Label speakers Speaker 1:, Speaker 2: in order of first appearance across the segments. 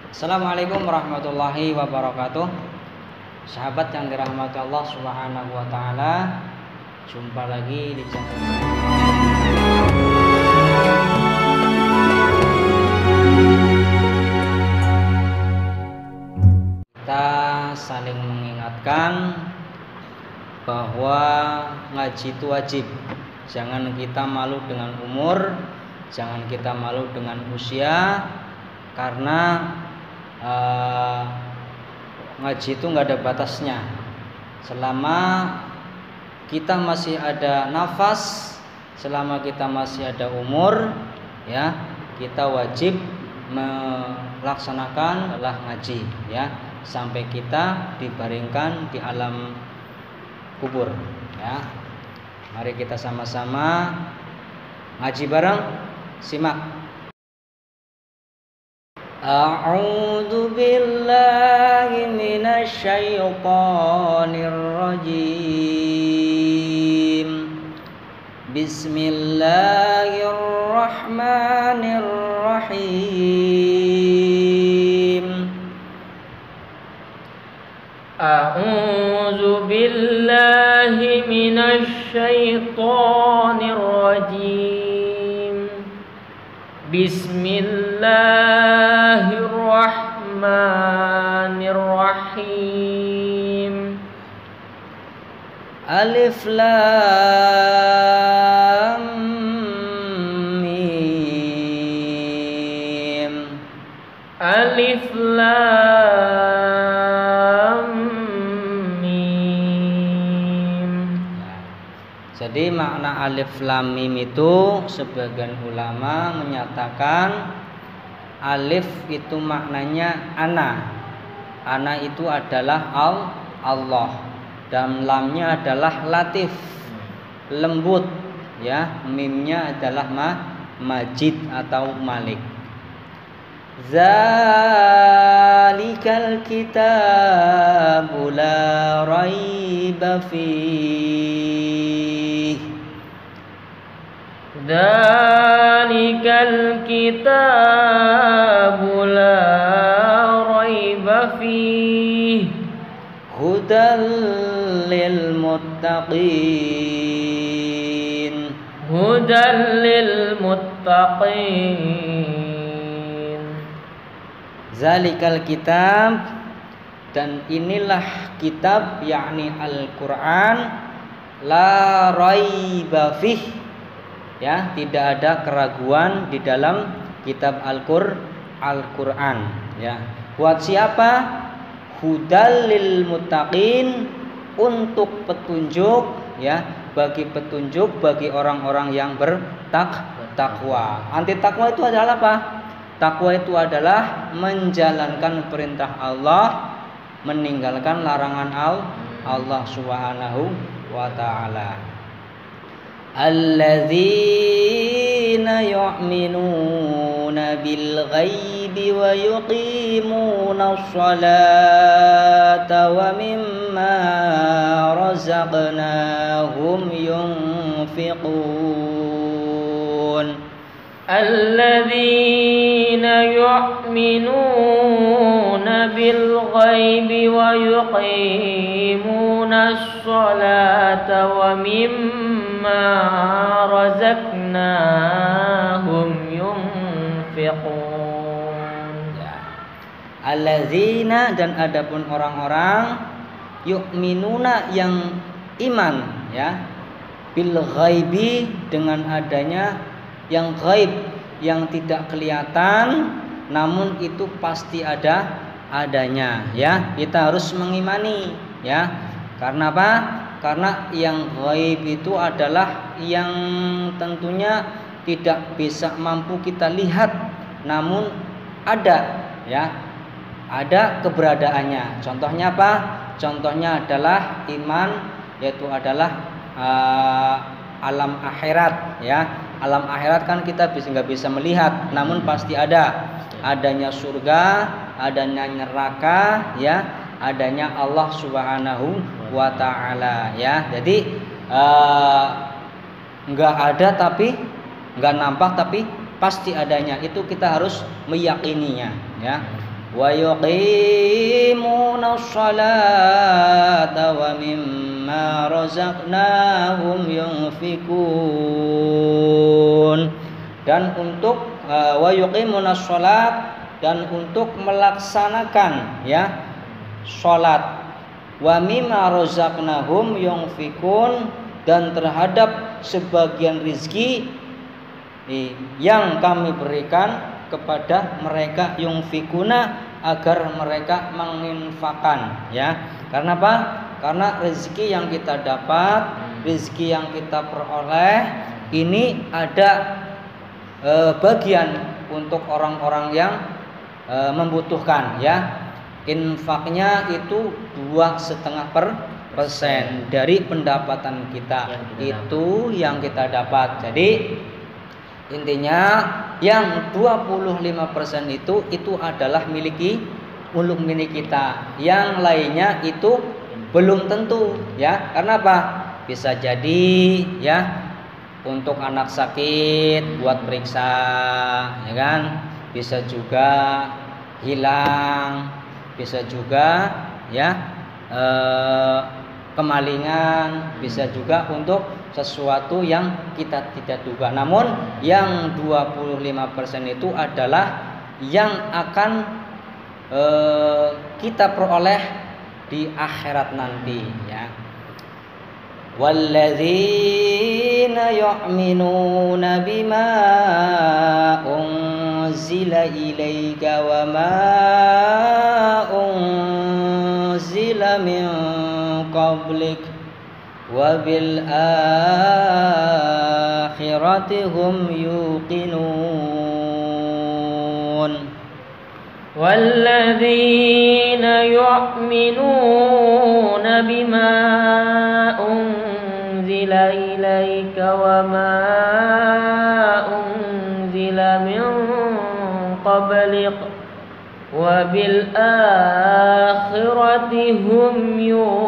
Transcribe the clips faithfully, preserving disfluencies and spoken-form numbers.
Speaker 1: Assalamualaikum warahmatullahi wabarakatuh. Sahabat yang dirahmati Allah Subhanahu wa taala, jumpa lagi di channel saya. Kita saling mengingatkan bahwa ngaji itu wajib. Jangan kita malu dengan umur, jangan kita malu dengan usia, karena uh, ngaji itu nggak ada batasnya. Selama kita masih ada nafas, selama kita masih ada umur, ya kita wajib melaksanakan adalah ngaji, ya sampai kita dibaringkan di alam kubur, ya. Mari kita sama-sama ngaji bareng. Simak. A'udzu billahi minasy syaithanir rajim. Bismillahirrahmanirrahim.
Speaker 2: A'udzu billahi minasy syaithanir rajim. Bismillahirrahmanirrahim.
Speaker 1: Alif Lam Mim.
Speaker 2: Alif Lam Mim.
Speaker 1: Jadi makna alif lam mim itu sebagian ulama menyatakan alif itu maknanya ana. Ana itu adalah Allah, dan lamnya adalah latif, lembut, ya. Mimnya adalah ma, majid atau malik. Zalikal kitabu la raiba fihi.
Speaker 2: Zalikal kitabu la raiba fihi.
Speaker 1: Hudal lil muttaqin.
Speaker 2: Hudal lil muttaqin.
Speaker 1: Zalikal kitab, dan inilah kitab, yakni Al-Quran, la raiba fih, ya tidak ada keraguan di dalam kitab Al-Qur Al-Quran, ya. Buat siapa? Hudal lil muttaqin, untuk petunjuk, ya, bagi petunjuk bagi orang-orang yang bertakwa. Anti takwa itu adalah apa? Takwa itu adalah menjalankan perintah Allah, meninggalkan larangan Allah Subhanahu wa ta'ala. Alladzina yu'minuna bil ghaibi wa yuqimuna sholata wa mimma razaqnahum yunfiqun.
Speaker 2: Alladzina yu'minuna bil ghaibi wa yuqimuna sholata wa mimma razaqnahum yunfiqun.
Speaker 1: Alladzina, dan adapun orang-orang yu'minuna yang iman, ya, bil ghaibi, dengan adanya yang gaib, yang tidak kelihatan namun itu pasti ada adanya, ya. Kita harus mengimani, ya. Karena apa? Karena yang gaib itu adalah yang tentunya tidak bisa mampu kita lihat, namun ada, ya. Ada keberadaannya. Contohnya apa? Contohnya adalah iman, yaitu adalah uh, alam akhirat, ya. Alam akhirat kan kita bisa nggak bisa melihat, namun pasti ada. Adanya surga, adanya neraka, ya, adanya Allah Subhanahu wa ta'ala, ya. Jadi uh, nggak ada tapi nggak nampak, tapi pasti adanya. Itu kita harus meyakininya, ya. wa yuqimunas salata wa mimma razaqnahum yunfikun. Dan untuk uh, wa yuqimunas salat, dan untuk melaksanakan ya salat, wa mimma razaqnahum yunfikun, dan terhadap sebagian rizki yang kami berikan kepada mereka, yunfikuna, agar mereka menginfakkan ya. Karena apa? Karena rezeki yang kita dapat, rezeki yang kita peroleh ini ada e, bagian untuk orang-orang yang e, membutuhkan ya. Infaknya itu dua setengah per persen dari pendapatan kita, yang kita itu dapat. Yang kita dapat. Jadi intinya yang dua puluh lima persen itu itu adalah miliki uluk milik kita. Yang lainnya itu belum tentu ya. Karena apa? Bisa jadi ya untuk anak sakit buat periksa ya kan. Bisa juga hilang, bisa juga ya eh, kemalingan, bisa juga untuk sesuatu yang kita tidak duga. Namun yang dua puluh lima persen itu adalah yang akan eh, kita peroleh di akhirat nanti ya. Walladzina yu'minuna bima unzila ilaika wa ma unzila min qablik wa bil akhirati hum yuqinun.
Speaker 2: Walladzina yu'minuna bima unzila ilaika wa ma unzila min qablik wa bil akhirati hum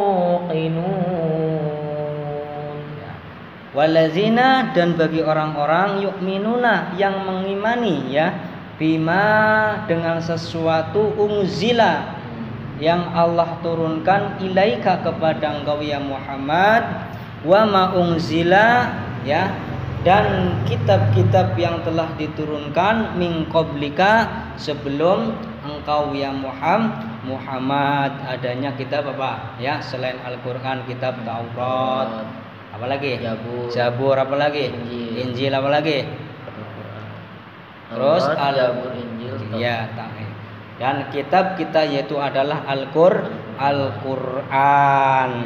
Speaker 2: yuqinun.
Speaker 1: Walazina, dan bagi orang-orang yu'minuna yang mengimani ya, bima dengan sesuatu unzila yang Allah turunkan ilaika kepada engkau ya Muhammad, wa ma unzila ya, dan kitab-kitab yang telah diturunkan min qablika sebelum engkau ya Muhammad Muhammad adanya kitab apa ya selain Al-Qur'an, kitab Taurat, apa lagi?
Speaker 2: Zabur,
Speaker 1: Zabur apa lagi?
Speaker 2: Injil,
Speaker 1: Injil apa lagi? Terus al
Speaker 2: Zabur, Injil,
Speaker 1: ya, dan kitab kita yaitu adalah Al-Qur Al-Qur'an.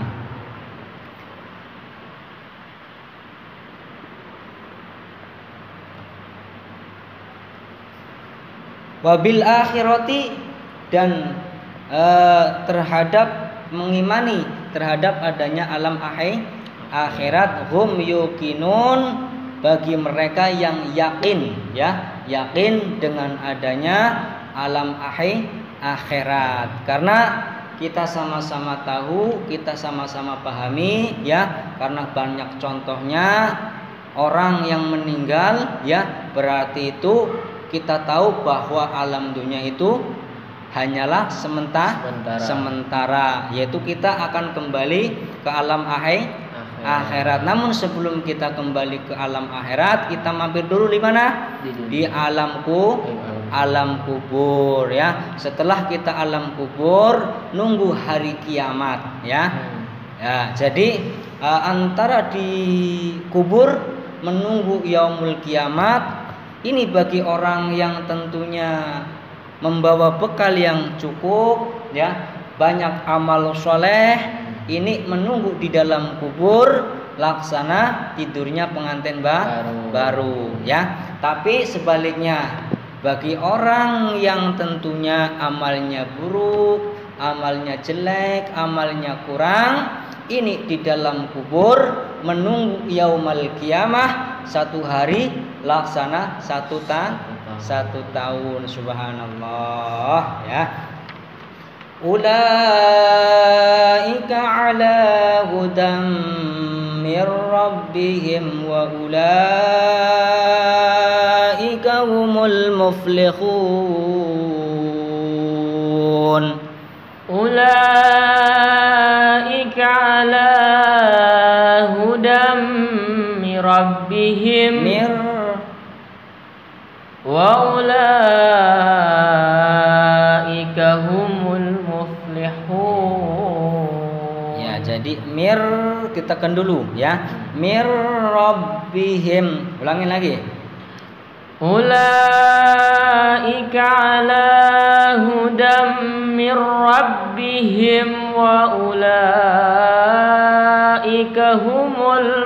Speaker 1: Wabil akhirati, dan eh, terhadap mengimani terhadap adanya alam akhirat, hum yuqinun, bagi mereka yang yakin ya, yakin dengan adanya alam akhirat. Karena kita sama-sama tahu, kita sama-sama pahami ya, karena banyak contohnya orang yang meninggal ya, berarti itu kita tahu bahwa alam dunia itu hanyalah sementara,
Speaker 2: sementara,
Speaker 1: sementara yaitu kita akan kembali ke alam akhirat. akhirat. Namun sebelum kita kembali ke alam akhirat, kita mampir dulu di mana? Di, di alamku, alam kubur ya. Setelah kita alam kubur, nunggu hari kiamat ya. Ya, jadi uh, antara di kubur menunggu yaumul kiamat, ini bagi orang yang tentunya membawa bekal yang cukup ya, banyak amal soleh, ini menunggu di dalam kubur laksana tidurnya pengantin baru, baru ya. Tapi sebaliknya bagi orang yang tentunya amalnya buruk, amalnya jelek, amalnya kurang, ini di dalam kubur menunggu yaumal kiamah, satu hari laksana satu ta satu tahun. Subhanallah ya. Ulaika ala hudam mir rabbihim wa ulaika humul muflihun. muflihun.
Speaker 2: Ulaika ala hudam min rabbihim
Speaker 1: Mir
Speaker 2: wa ulaika humul muflihun.
Speaker 1: Ya, jadi mir kita kan dulu ya. Mir rabbihim. Ulangin lagi.
Speaker 2: Ulaika ala hudam min rabbihim wa ulaika humul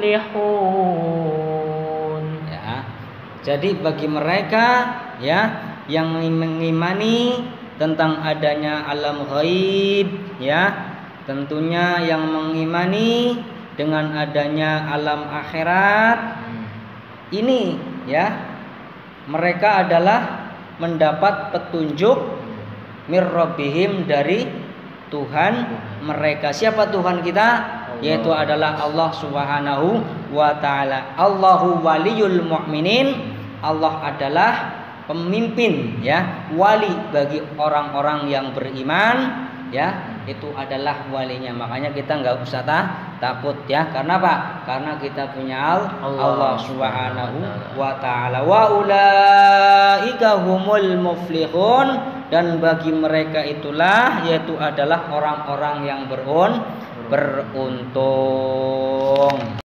Speaker 2: muflihun.
Speaker 1: Ya. Jadi bagi mereka ya yang mengimani tentang adanya alam ghaib ya, tentunya yang mengimani dengan adanya alam akhirat ini ya, mereka adalah mendapat petunjuk mir rabbihim dari Tuhan mereka. Siapa Tuhan kita? Yaitu adalah Allah Subhanahu wa taala. Allahu waliyul mu'minin. Allah adalah pemimpin ya, wali bagi orang-orang yang beriman ya, itu adalah walinya. Makanya kita nggak usah ta, takut ya. Karena apa? Karena kita punya Allah, Allah Subhanahu wa taala. Wa ulaika humul muflihun, dan bagi mereka itulah yaitu adalah orang-orang yang berun beruntung.